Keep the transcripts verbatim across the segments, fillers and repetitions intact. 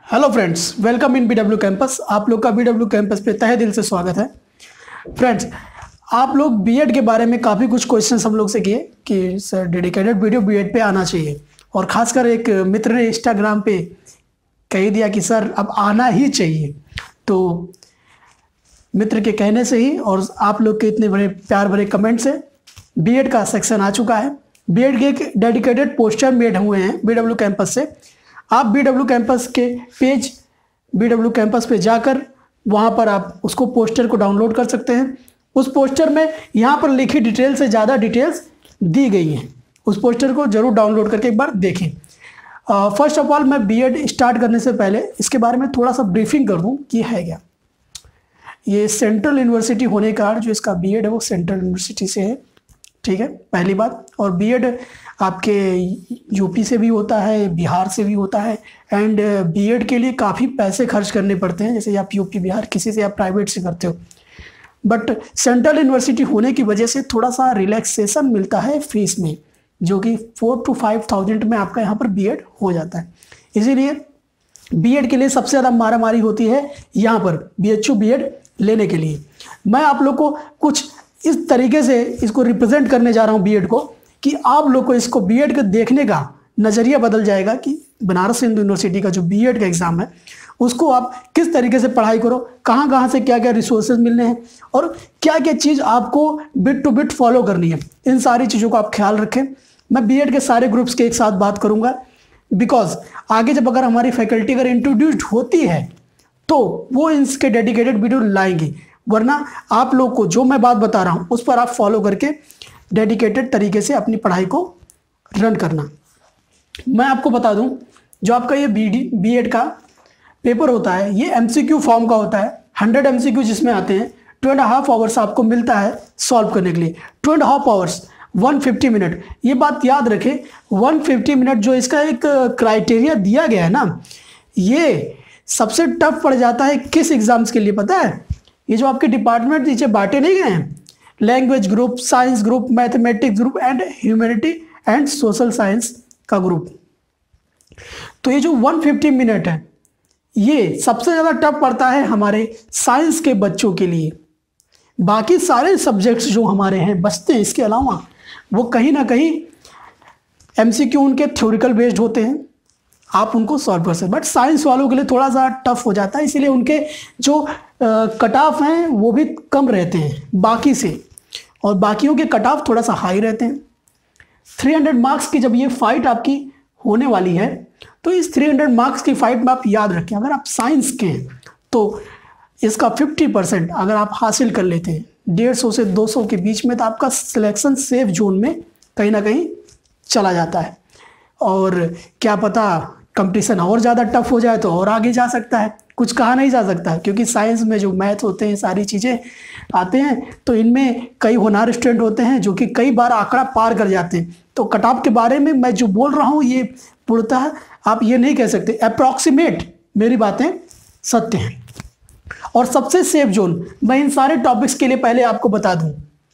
Hello friends, welcome in BW campus. आप लोग का बीडब्ल्यू कैंपस पे तहे दिल से स्वागत है। फ्रेंड्स, आप लोग बीएड के बारे में काफ़ी कुछ क्वेश्चंस हम लोग से किए कि सर डेडिकेटेड वीडियो बीएड पे आना चाहिए, और ख़ासकर एक मित्र ने इंस्टाग्राम पे कह दिया कि सर अब आना ही चाहिए। तो मित्र के कहने से ही और आप लोग के इतने बड़े प्यार भरे कमेंट से बीएड का सेक्शन आ चुका है। बीएड के एक डेडिकेटेड पोस्टर मेड हुए हैं बीडब्ल्यू कैंपस से। आप बीडब्ल्यू कैंपस के पेज बीडब्ल्यू कैंपस पे जाकर वहाँ पर आप उसको पोस्टर को डाउनलोड कर सकते हैं। उस पोस्टर में यहाँ पर लिखी डिटेल से ज़्यादा डिटेल्स दी गई हैं। उस पोस्टर को ज़रूर डाउनलोड करके एक बार देखें। फर्स्ट ऑफ ऑल, मैं बीएड स्टार्ट करने से पहले इसके बारे में थोड़ा सा ब्रीफिंग कर दूँ कि है क्या। ये सेंट्रल यूनिवर्सिटी होने का जो इसका बीएड है वो सेंट्रल यूनिवर्सिटी से है, ठीक है, पहली बात। और बीएड आपके यूपी से भी होता है, बिहार से भी होता है। एंड बीएड के लिए काफ़ी पैसे खर्च करने पड़ते हैं, जैसे आप यूपी बिहार किसी से आप प्राइवेट से करते हो। बट सेंट्रल यूनिवर्सिटी होने की वजह से थोड़ा सा रिलैक्सेशन मिलता है फीस में, जो कि फोर टू फाइव थाउजेंड में आपका यहाँ पर बीएड हो जाता है। इसीलिए बीएड के लिए सबसे ज़्यादा मारामारी होती है यहाँ पर बीएचयू बीएड लेने के लिए। मैं आप लोग को कुछ इस तरीके से इसको रिप्रेजेंट करने जा रहा हूँ बीएड को, कि आप लोग को इसको बीएड के देखने का नज़रिया बदल जाएगा कि बनारस हिंदू यूनिवर्सिटी का जो बीएड का एग्ज़ाम है उसको आप किस तरीके से पढ़ाई करो, कहाँ कहाँ से क्या क्या रिसोर्सेज मिलने हैं और क्या क्या चीज़ आपको बिट टू बिट फॉलो करनी है। इन सारी चीज़ों का आप ख्याल रखें। मैं बीएड के सारे ग्रुप्स के एक साथ बात करूँगा, बिकॉज आगे जब अगर हमारी फैकल्टी अगर इंट्रोड्यूस्ड होती है तो वो इसके डेडिकेटेड वीडियो लाएंगी, वरना आप लोग को जो मैं बात बता रहा हूँ उस पर आप फॉलो करके डेडिकेटेड तरीके से अपनी पढ़ाई को रन करना। मैं आपको बता दूं, जो आपका ये बीडी बीएड का पेपर होता है ये एमसीक्यू फॉर्म का होता है। हंड्रेड एमसीक्यू जिसमें आते हैं, टू एंड हाफ आवर्स आपको मिलता है सॉल्व करने के लिए। Two and half hours one fifty minute, ये बात याद रखें। वन फिफ्टी मिनट जो इसका एक क्राइटेरिया दिया गया है ना, ये सबसे टफ पड़ जाता है किस एग्जाम्स के लिए पता है? ये जो आपके डिपार्टमेंट नीचे बांटे नहीं गए हैं, language group, science group, mathematics group and humanity and social science का ग्रुप। तो ये जो वन फिफ्टी मिनट है ये सबसे ज़्यादा टफ पड़ता है हमारे साइंस के बच्चों के लिए। बाकी सारे सब्जेक्ट्स जो हमारे हैं बचते हैं, इसके अलावा वो कहीं ना कहीं एमसीक्यू उनके थ्योरिकल बेस्ड होते हैं, आप उनको सॉल्व कर सकते। बट साइंस वालों के लिए थोड़ा सा टफ हो जाता है, इसीलिए उनके जो कट ऑफ हैं वो भी कम रहते हैं बाकी से, और बाकियों के कट ऑफ थोड़ा सा हाई रहते हैं। थ्री हंड्रेड मार्क्स की जब ये फाइट आपकी होने वाली है तो इस थ्री हंड्रेड मार्क्स की फाइट में आप याद रखें, अगर आप साइंस के हैं तो इसका फिफ्टी परसेंट अगर आप हासिल कर लेते हैं डेढ़ सौ से दो सौ के बीच में, तो आपका सिलेक्शन सेफ जोन में कहीं ना कहीं चला जाता है। और क्या पता कंपटीशन और ज़्यादा टफ हो जाए तो और आगे जा सकता है, कुछ कहा नहीं जा सकता है, क्योंकि साइंस में जो मैथ होते हैं सारी चीज़ें आते हैं तो इनमें कई होनहार स्टूडेंट होते हैं जो कि कई बार आंकड़ा पार कर जाते हैं। तो कट ऑफ के बारे में मैं जो बोल रहा हूँ ये पूर्णतः आप ये नहीं कह सकते, अप्रॉक्सीमेट मेरी बातें सत्य हैं। और सबसे सेफ जोन मैं इन सारे टॉपिक्स के लिए पहले आपको बता दूँ,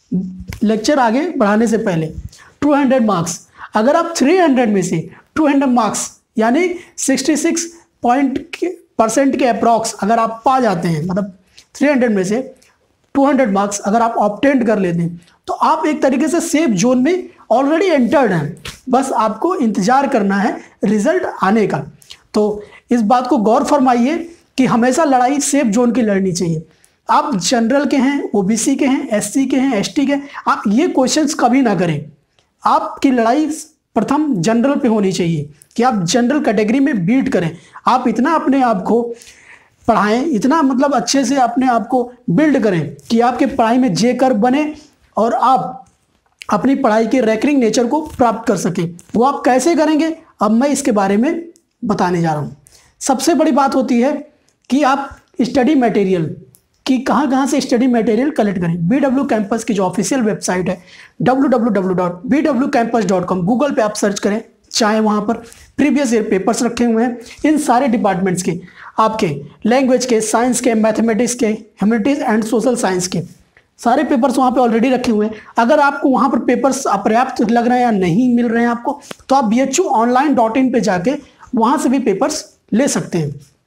लेक्चर आगे बढ़ाने से पहले टू हंड्रेड मार्क्स, अगर आप थ्री हंड्रेड में से टू हंड्रेड मार्क्स यानी सिक्सटी सिक्स पॉइंट परसेंट के अप्रॉक्स अगर आप पा जाते हैं, मतलब थ्री हंड्रेड में से टू हंड्रेड मार्क्स अगर आप ऑब्टेंड कर लेते हैं तो आप एक तरीके से सेफ जोन में ऑलरेडी एंटर्ड हैं। बस आपको इंतजार करना है रिजल्ट आने का। तो इस बात को गौर फरमाइए कि हमेशा लड़ाई सेफ जोन की लड़नी चाहिए। आप जनरल के हैं, ओबीसी के हैं, एससी के हैं, एसटी के हैं, आप ये क्वेश्चंस कभी ना करें। आपकी लड़ाई प्रथम जनरल पे होनी चाहिए कि आप जनरल कैटेगरी में बीट करें। आप इतना अपने आप को पढ़ाएं, इतना मतलब अच्छे से अपने आप को बिल्ड करें कि आपके पढ़ाई में जे कर बने और आप अपनी पढ़ाई के रैंकिंग नेचर को प्राप्त कर सकें। वो आप कैसे करेंगे अब मैं इसके बारे में बताने जा रहा हूँ। सबसे बड़ी बात होती है कि आप स्टडी मटेरियल कि कहाँ कहाँ से स्टडी मटेरियल कलेक्ट करें। बीडब्ल्यू कैंपस की जो ऑफिशियल वेबसाइट है W W W dot B W campus dot com, Google पे आप सर्च करें, चाहे वहाँ पर प्रीवियस ईयर पेपर्स रखे हुए हैं इन सारे डिपार्टमेंट्स के, आपके लैंग्वेज के, साइंस के, मैथमेटिक्स के, ह्यूमैनिटीज़ एंड सोशल साइंस के सारे पेपर्स वहाँ पे ऑलरेडी रखे हुए हैं। अगर आपको वहाँ पर पेपर्स अपर्याप्त लग रहे हैं या नहीं मिल रहे हैं आपको, तो आप B H U online dot in पर जाके वहाँ से भी पेपर्स ले सकते हैं।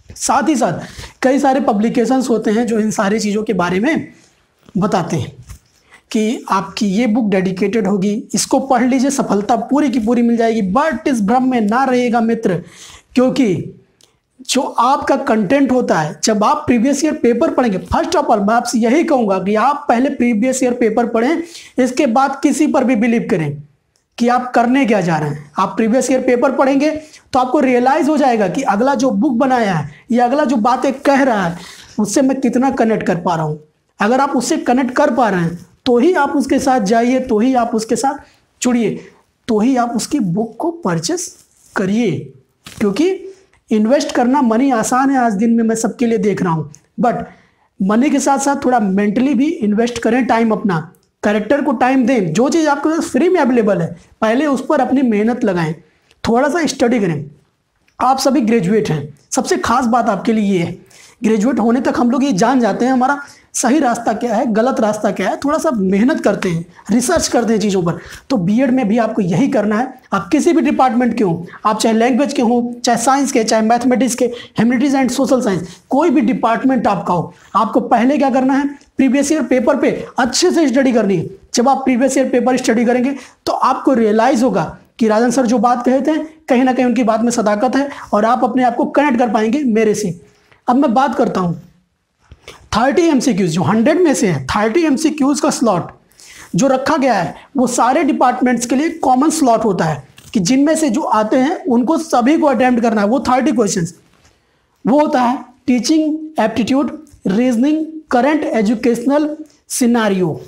साथ ही साथ कई सारे पब्लिकेशंस होते हैं जो इन सारी चीज़ों के बारे में बताते हैं कि आपकी ये बुक डेडिकेटेड होगी, इसको पढ़ लीजिए, सफलता पूरी की पूरी मिल जाएगी। बट इस भ्रम में ना रहिएगा मित्र, क्योंकि जो आपका कंटेंट होता है, जब आप प्रीवियस ईयर पेपर पढ़ेंगे, फर्स्ट ऑफ ऑल मैं आपसे यही कहूँगा कि आप पहले प्रीवियस ईयर पेपर पढ़ें, इसके बाद किसी पर भी बिलीव करें कि आप करने क्या जा रहे हैं। आप प्रीवियस ईयर पेपर पढ़ेंगे तो आपको रियलाइज हो जाएगा कि अगला जो बुक बनाया है या अगला जो बातें कह रहा है उससे मैं कितना कनेक्ट कर पा रहा हूँ। अगर आप उससे कनेक्ट कर पा रहे हैं तो ही आप उसके साथ जाइए, तो ही आप उसके साथ जुड़िए, तो ही आप उसकी बुक को परचेस करिए। क्योंकि इन्वेस्ट करना मनी आसान है आज दिन में, मैं सबके लिए देख रहा हूँ, बट मनी के साथ साथ थोड़ा मेंटली भी इन्वेस्ट करें, टाइम अपना, कैरेक्टर को टाइम दें। जो चीज़ आपके पास फ्री में अवेलेबल है पहले उस पर अपनी मेहनत लगाएं, थोड़ा सा स्टडी करें। आप सभी ग्रेजुएट हैं, सबसे खास बात आपके लिए ये है, ग्रेजुएट होने तक हम लोग ये जान जाते हैं हमारा सही रास्ता क्या है, गलत रास्ता क्या है, थोड़ा सा मेहनत करते हैं, रिसर्च करते हैं चीज़ों पर। तो बीएड में भी आपको यही करना है। आप किसी भी डिपार्टमेंट के हों, आप चाहे लैंग्वेज के हों, चाहे साइंस के, चाहे मैथमेटिक्स के, ह्यूमैनिटीज एंड सोशल साइंस, कोई भी डिपार्टमेंट आपका हो, आपको पहले क्या करना है, प्रीवियस ईयर पेपर पे अच्छे से स्टडी करनी है। जब आप प्रीवियस ईयर पेपर स्टडी करेंगे तो आपको रियलाइज होगा कि राजन सर जो बात कहे थे कहीं ना कहीं उनकी बात में सदाकत है और आप अपने आप को कनेक्ट कर पाएंगे मेरे से। अब मैं बात करता हूँ थर्टी एमसीक्यूज, जो हंड्रेड में से है थर्टी एमसीक्यूज का स्लॉट जो रखा गया है वो सारे डिपार्टमेंट्स के लिए कॉमन स्लॉट होता है कि जिनमें से जो आते हैं उनको सभी को अटेम्प्ट करना है। वो थर्टी क्वेश्चंस वो होता है teaching aptitude, reasoning, current educational scenario.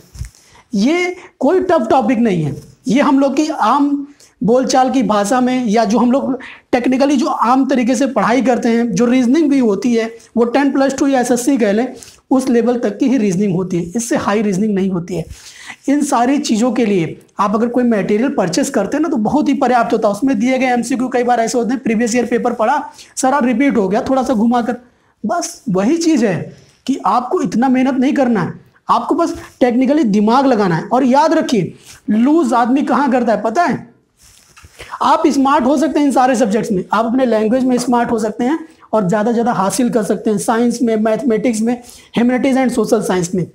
ये कोई टफ टॉपिक नहीं है, ये हम लोग की आम बोलचाल की भाषा में या जो हम लोग टेक्निकली जो आम तरीके से पढ़ाई करते हैं, जो रीजनिंग भी होती है वो टेन प्लस टू या एसएससी कह लें उस लेवल तक की ही रीजनिंग होती है, इससे हाई रीजनिंग नहीं होती है। इन सारी चीज़ों के लिए आप अगर कोई मटेरियल परचेस करते हैं ना तो बहुत ही पर्याप्त होता है। उसमें दिए गए एमसीक्यू कई बार ऐसे होते हैं, प्रीवियस ईयर पेपर पढ़ा, सारा रिपीट हो गया थोड़ा सा घुमा कर, बस वही चीज़ है कि आपको इतना मेहनत नहीं करना है, आपको बस टेक्निकली दिमाग लगाना है। और याद रखिए लूज आदमी कहाँ करता है पता है, आप स्मार्ट हो सकते हैं इन सारे सब्जेक्ट्स में, आप अपने लैंग्वेज में स्मार्ट हो सकते हैं और ज़्यादा ज़्यादा हासिल कर सकते हैं, साइंस में, मैथमेटिक्स में, ह्यूमैनिटीज एंड सोशल साइंस में।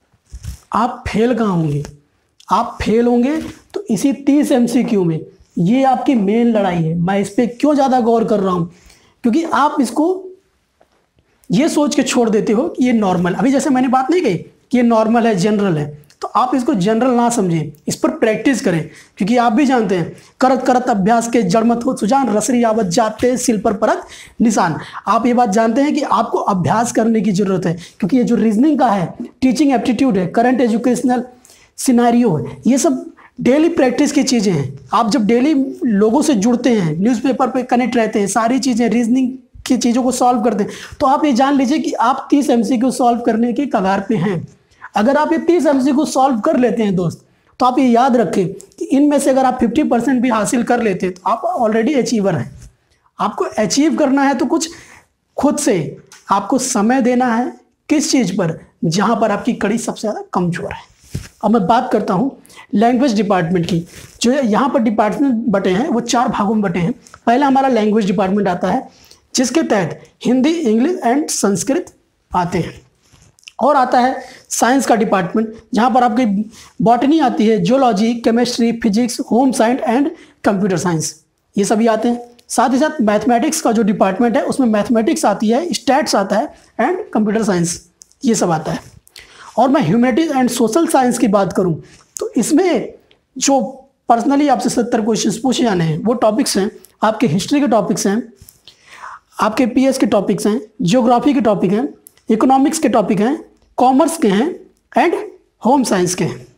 आप फेल कहाँ होंगे, आप फेल होंगे तो इसी तीस एमसीक्यू में। ये आपकी मेन लड़ाई है। मैं इस पर क्यों ज़्यादा गौर कर रहा हूँ, क्योंकि आप इसको ये सोच के छोड़ देते हो कि ये नॉर्मल, अभी जैसे मैंने बात नहीं कही कि ये नॉर्मल है, जनरल है, तो आप इसको जनरल ना समझें, इस पर प्रैक्टिस करें। क्योंकि आप भी जानते हैं करत करत अभ्यास के जड़ मत हो सुजान, रसरी आवत जाते सिल पर परत निशान। आप ये बात जानते हैं कि आपको अभ्यास करने की जरूरत है, क्योंकि ये जो रीजनिंग का है, टीचिंग एप्टीट्यूड है, करंट एजुकेशनल सिनेरियो है, ये सब डेली प्रैक्टिस की चीज़ें हैं। आप जब डेली लोगों से जुड़ते हैं, न्यूज़पेपर पे कनेक्ट रहते हैं, सारी चीज़ें रीजनिंग की चीज़ों को सॉल्व करते हैं, तो आप ये जान लीजिए कि आप तीस एमसीक्यू सॉल्व करने की कगार पे हैं। अगर आप ये तीस एमसीक्यू सॉल्व कर लेते हैं दोस्त, तो आप ये याद रखें कि इनमें से अगर आप फिफ्टी परसेंट भी हासिल कर लेते हैं तो आप ऑलरेडी अचीवर हैं। आपको अचीव करना है तो कुछ खुद से आपको समय देना है, किस चीज़ पर, जहाँ पर आपकी कड़ी सबसे ज़्यादा कमजोर है। अब मैं बात करता हूँ लैंग्वेज डिपार्टमेंट की। जो यहाँ पर डिपार्टमेंट बटे हैं वो चार भागों में बटे हैं। पहला हमारा लैंग्वेज डिपार्टमेंट आता है, जिसके तहत हिंदी, इंग्लिश एंड संस्कृत आते हैं। और आता है साइंस का डिपार्टमेंट, जहाँ पर आपकी बॉटनी आती है, geology, chemistry, physics, home science and computer science, ये सभी आते हैं। साथ ही साथ मैथमेटिक्स का जो डिपार्टमेंट है उसमें मैथमेटिक्स आती है, स्टैट्स आता है एंड कंप्यूटर साइंस, ये सब आता है। और मैं ह्यूमैनिटीज एंड सोशल साइंस की बात करूँ तो इसमें जो पर्सनली आपसे सत्तर क्वेश्चन पूछे जाने हैं वो टॉपिक्स हैं, आपके हिस्ट्री के टॉपिक्स हैं, आपके पीएस के टॉपिक्स हैं, जियोग्राफी के टॉपिक हैं, इकोनॉमिक्स के टॉपिक हैं, कॉमर्स के हैं एंड होम साइंस के हैं।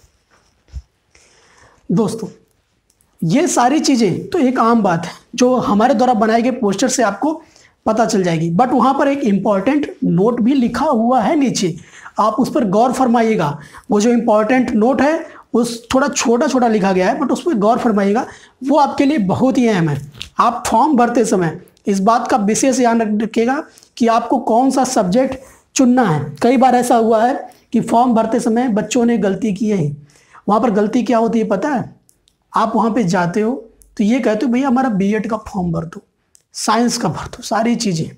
दोस्तों ये सारी चीज़ें तो एक आम बात है जो हमारे द्वारा बनाए गए पोस्टर से आपको पता चल जाएगी, बट वहाँ पर एक इम्पॉर्टेंट नोट भी लिखा हुआ है नीचे, आप उस पर गौर फरमाइएगा। वो जो इम्पॉर्टेंट नोट है उस थोड़ा छोटा छोटा लिखा गया है, बट उस पर गौर फरमाइएगा, वो आपके लिए बहुत ही अहम है। आप फॉर्म भरते समय इस बात का विशेष ध्यान रखिएगा कि आपको कौन सा सब्जेक्ट चुनना है। कई बार ऐसा हुआ है कि फॉर्म भरते समय बच्चों ने गलती की है। वहाँ पर गलती क्या होती है पता है, आप वहाँ पे जाते हो तो ये कहते हो भैया हमारा बीएड का फॉर्म भर दो, साइंस का भर दो, सारी चीज़ें।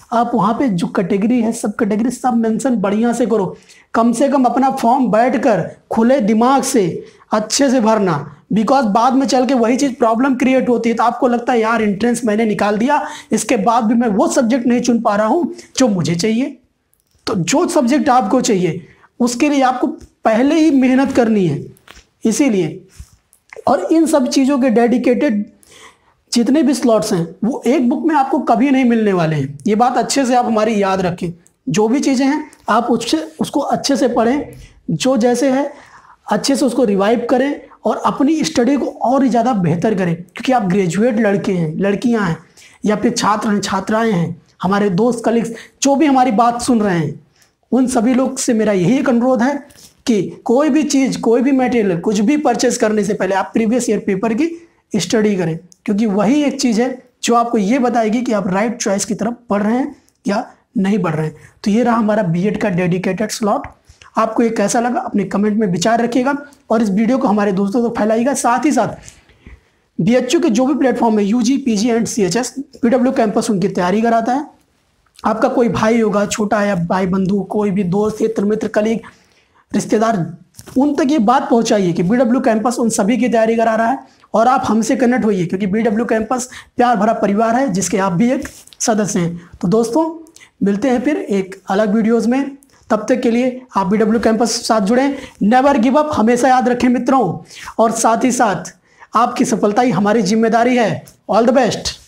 आप वहाँ पे जो कैटेगरी है सब कैटेगरी सब मेंशन बढ़िया से करो। कम से कम अपना फॉर्म बैठकर खुले दिमाग से अच्छे से भरना, बिकॉज बाद में चल के वही चीज़ प्रॉब्लम क्रिएट होती है। तो आपको लगता है यार एंट्रेंस मैंने निकाल दिया, इसके बाद भी मैं वो सब्जेक्ट नहीं चुन पा रहा हूँ जो मुझे चाहिए। तो जो सब्जेक्ट आपको चाहिए उसके लिए आपको पहले ही मेहनत करनी है। इसीलिए और इन सब चीज़ों के डेडिकेटेड जितने भी स्लॉट्स हैं वो एक बुक में आपको कभी नहीं मिलने वाले हैं। ये बात अच्छे से आप हमारी याद रखें। जो भी चीज़ें हैं आप उससे उसको अच्छे से पढ़ें, जो जैसे है अच्छे से उसको रिवाइव करें और अपनी स्टडी को और ही ज़्यादा बेहतर करें। क्योंकि आप ग्रेजुएट लड़के हैं, लड़कियां हैं, या फिर छात्र हैं, छात्राएं हैं, हमारे दोस्त कलीग्स जो भी हमारी बात सुन रहे हैं, उन सभी लोग से मेरा यही एक अनुरोध है कि कोई भी चीज़, कोई भी मटेरियल, कुछ भी परचेस करने से पहले आप प्रीवियस ईयर पेपर की स्टडी करें। क्योंकि वही एक चीज़ है जो आपको ये बताएगी कि आप राइट चॉइस की तरफ बढ़ रहे हैं या नहीं बढ़ रहे हैं। तो ये रहा हमारा बीएड का डेडिकेटेड स्लॉट। आपको ये कैसा लगा अपने कमेंट में विचार रखिएगा और इस वीडियो को हमारे दोस्तों तक फैलाइएगा। साथ ही साथ बीएचयू के जो भी प्लेटफॉर्म है, UG, PG and CHS, PW campus उनकी तैयारी कराता है। आपका कोई भाई होगा, छोटा या भाई बंधु, कोई भी दोस्त, हित मित्र, कलीग, रिश्तेदार, उन तक ये बात पहुंचाइए कि बीडब्ल्यू कैंपस उन सभी की तैयारी करा रहा है और आप हमसे कनेक्ट होइए। क्योंकि बीडब्ल्यू कैंपस प्यार भरा परिवार है जिसके आप भी एक सदस्य हैं। तो दोस्तों मिलते हैं फिर एक अलग वीडियोस में। तब तक के लिए आप बीडब्ल्यू कैंपस के साथ जुड़ें। नेवर गिव अप, हमेशा याद रखें मित्रों। और साथ ही साथ आपकी सफलता ही हमारी जिम्मेदारी है। All the best.